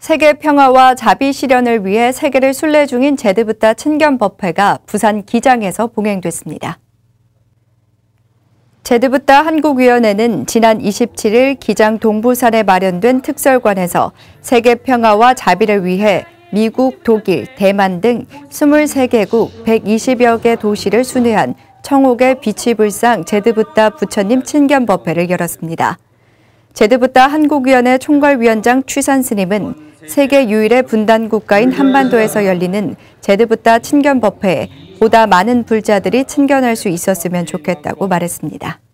세계 평화와 자비 실현을 위해 세계를 순례 중인 제드부타 친견법회가 부산 기장에서 봉행됐습니다. 제드부타 한국위원회는 지난 27일 기장 동부산에 마련된 특설관에서 세계 평화와 자비를 위해 미국, 독일, 대만 등 23개국 120여 개 도시를 순회한 청옥의 비치불상 제드부타 부처님 친견법회를 열었습니다. 제드부타 한국위원회 총괄위원장 취산 스님은 세계 유일의 분단 국가인 한반도에서 열리는 제드부타 친견법회에 보다 많은 불자들이 친견할 수 있었으면 좋겠다고 말했습니다.